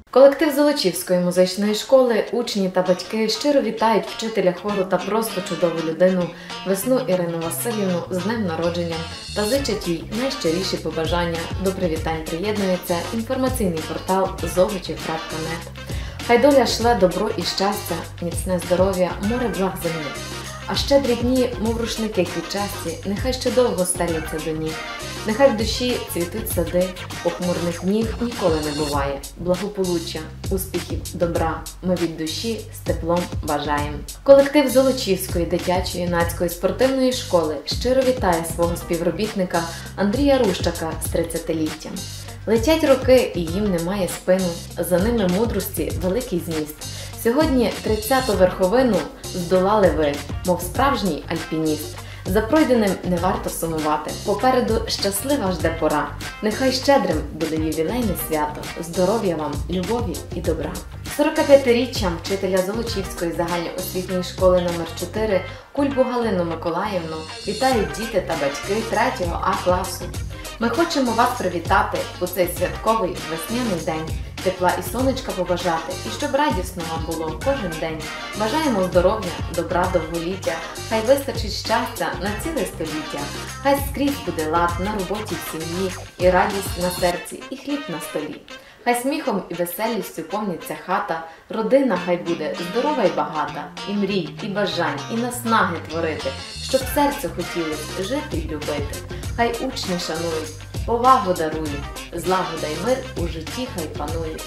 Колектив Золочівської музичної школи, учні та батьки щиро вітають вчителя хору та просто чудову людину Весну Ірину Васильівну з днем народження та зичать їй найщиріші побажання. До привітань приєднується інформаційний портал Золочів.нет. Хай доля шле добро і щастя, міцне здоров'я, море благ землі. А щедрі дні, мов рушники квітчасті, нехай ще довго стеляться до ніг. Нехай в душі цвітуть сади, похмурних днів ніколи не буває. Благополуччя, успіхів, добра ми від душі з теплом бажаємо. Колектив Золочівської дитячо-юнацької спортивної школи щиро вітає свого співробітника Андрія Рущака з 30-літтям. Летять роки і їм немає спину, за ними мудрості великий зміст. Сьогодні 30-ту верховину здолали ви, мов справжній альпініст. За пройденим не варто сумувати, попереду щаслива жде пора. Нехай щедрим буде ювілейне свято, здоров'я вам, любові і добра. 45-річчям вчителя Золочівської загальноосвітньої школи номер 4 Кульбу Галину Миколаївну вітають діти та батьки 3 А класу. Ми хочемо вас привітати у цей святковий весняний день, тепла і сонечка побажати, і щоб радісно вам було кожен день. Бажаємо здоров'я, добра, довголіття, хай вистачить щастя на ціле століття. Хай скрізь буде лад на роботі в сім'ї, і радість на серці, і хліб на столі. Хай сміхом і веселістю повниться хата, родина хай буде здорова й багата, і мрій, і бажань, і наснаги творити, щоб серцю хотілося жити й любити. Хай учні шанують, повагу дарують, злагода й мир у житті хай панують.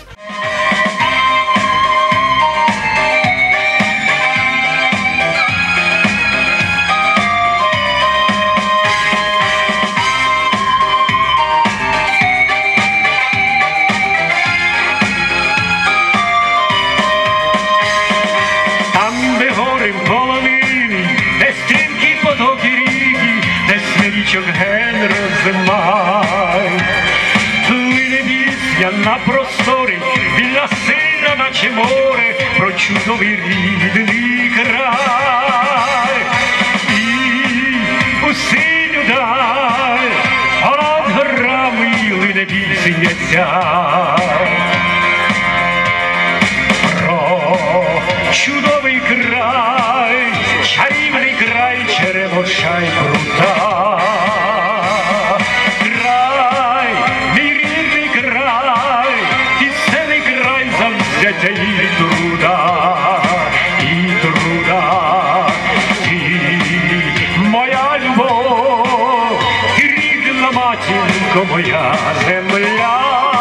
Там, де гори в полонині, де стрімкі потоки ріки, де смирічок ген розмай. Плине пісня на простори, біля сина, наче море, про чудовий рідний край. І у синю даль, понад горами лине пісня ця. Чудовий край, чарівний край, Черемоша й Прута. Край, мій рідний край, пісенний край завзяття і труда, і труда. Ти моя любов, і рідна матінко моя земля.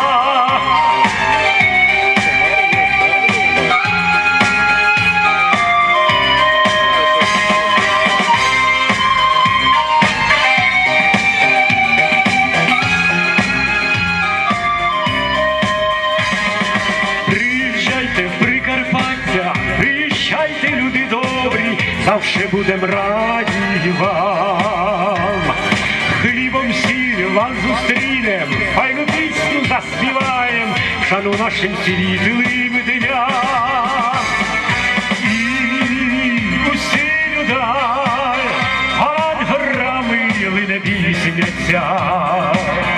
Приїжджайте, люди добрі, завше будем раді вам. Хлібом сіль вам зустрінем, файну пісню заспіваєм, шану нашим світлим дням. І у синю даль, понад горами лине пісня ця.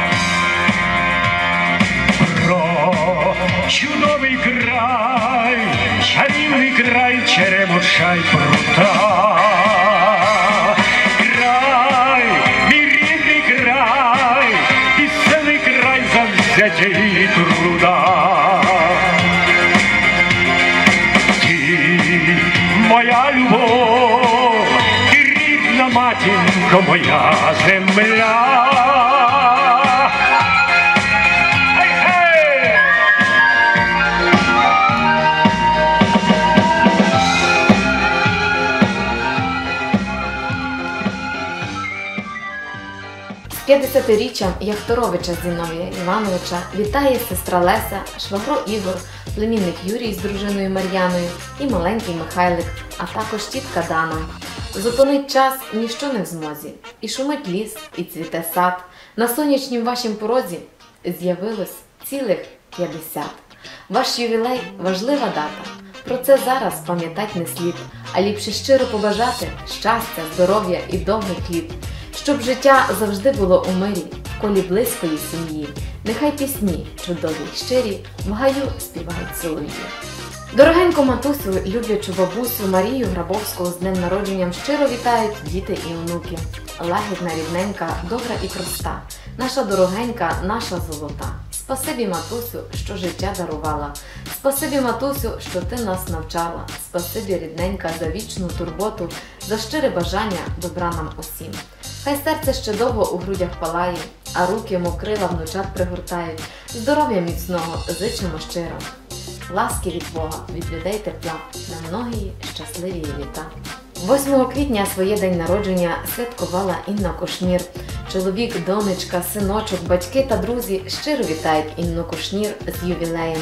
Про чудовий край, чарівний край, Черемоша й Прута. Край, мій рідний край, пісенний край завзяття і труда. Ти моя любов, і рідна матінко моя земля. З 50-річчям Яхторовича Зіновія Івановича вітає сестра Леся, швагро Ігор, племінник Юрій з дружиною Мар'яною і маленький Михайлик, а також тітка Дана. Зупинить час ніщо не в змозі, і шумить ліс, і цвіте сад. На сонячнім вашім порозі з'явилось цілих 50. Ваш ювілей – важлива дата. Про це зараз пам'ятать не слід, а ліпше щиро побажати щастя, здоров'я і довгих літ. Щоб життя завжди було у мирі, в колі близької сім'ї. Нехай пісні, чудові й щирі, в гаю співають солов'ї. Дорогеньку матусю, люблячу бабусю Марію Грабовську з днем народженням щиро вітають діти і онуки. Лагідна, рідненька, добра і проста, наша дорогенька, наша золота. Спасибі, матусю, що життя дарувала. Спасибі, матусю, що ти нас навчала. Спасибі, рідненька, за вічну турботу, за щире бажання добра нам усім. Хай серце ще довго у грудях палає, а руки, мов крила, внучат пригортають. Здоров'я міцного зичимо щиро. Ласки від Бога, від людей тепла, на многії щасливі літа. 8 квітня своє день народження святкувала Інна Кушнір. Чоловік, донечка, синочок, батьки та друзі щиро вітають Інну Кушнір з ювілеєм.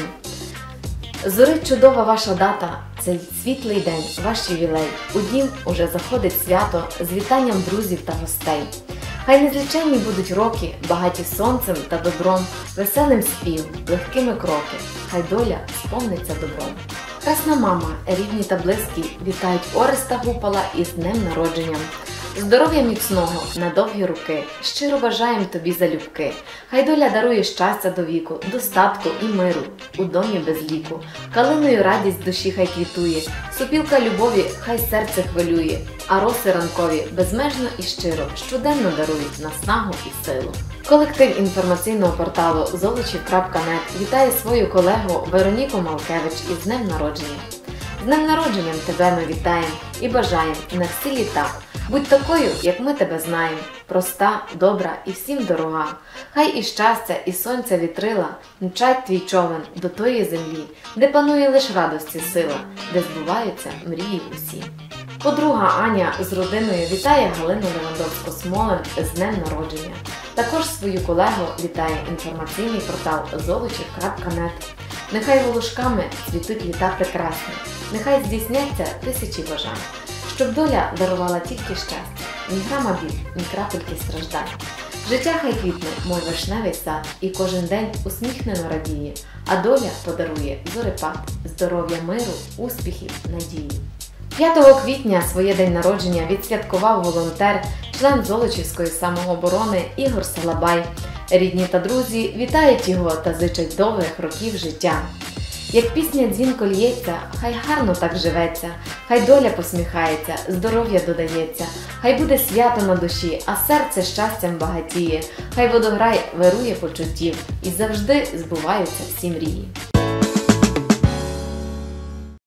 Зорить чудова ваша дата, цей світлий день, ваш ювілей. У дім уже заходить свято з вітанням друзів та гостей. Хай незліченні будуть роки, багаті сонцем та добром, веселим спів, легкими кроки, хай доля сповниться добром. Красна мама, рідні та близькі вітають Ореста Гупала із днем народженням. Здоров'я міцного, на довгі руки, щиро бажаєм тобі залюбки. Хай доля дарує щастя до віку, достатку і миру, у домі без ліку. Калиною радість душі хай квітує, супілка любові хай серце хвилює, а роси ранкові безмежно і щиро щоденно дарують наснагу і силу. Колектив інформаційного порталу Золочів.нет вітає свою колегу Вероніку Малкевич із днем народження. З днем народженням тебе ми вітаємо і бажаємо на всі літа. Будь такою, як ми тебе знаємо, проста, добра і всім дорога. Хай і щастя, і сонця вітрила мчать твій човен до тої землі, де панує лиш радості сила, де збуваються мрії усі. Подруга Аня з родиною вітає Галину Левандовську-Смолин з днем народження. Також свою колегу вітає інформаційний портал Золочів.нет. Нехай волошками цвітуть літа прекрасні, нехай здійсняться тисячі бажань. Щоб доля дарувала тільки щастя, ні грама біль, ні крапельки страждань. Життя хай квітне, мой вишневий сад, і кожен день усміхнено радіє, а доля подарує зорепад, здоров'я, миру, успіхів, надії. 5 квітня своє день народження відсвяткував волонтер, член Золочівської самооборони Ігор Салабай. Рідні та друзі вітають його та зичать довгих років життя. Як пісня дзвінко л'ється, хай гарно так живеться, хай доля посміхається, здоров'я додається, хай буде свято на душі, а серце щастям багатіє, хай водограй вирує почуттів і завжди збуваються всі мрії.